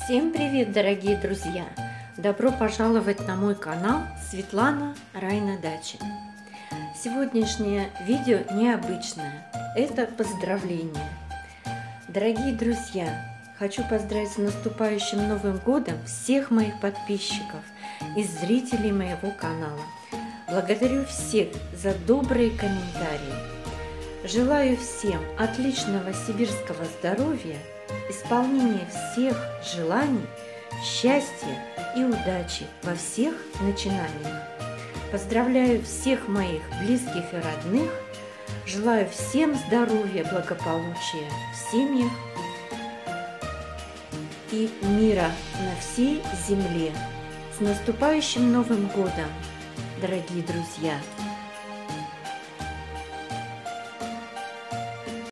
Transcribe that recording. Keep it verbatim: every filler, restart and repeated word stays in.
Всем привет, дорогие друзья! Добро пожаловать на мой канал Светлана Рай на даче. Сегодняшнее видео необычное. Это поздравление. Дорогие друзья, хочу поздравить с наступающим Новым годом всех моих подписчиков и зрителей моего канала. Благодарю всех за добрые комментарии. Желаю всем отличного сибирского здоровья, исполнения всех желаний, счастья и удачи во всех начинаниях. Поздравляю всех моих близких и родных, желаю всем здоровья, благополучия в семьях и мира на всей земле. С наступающим Новым годом, дорогие друзья!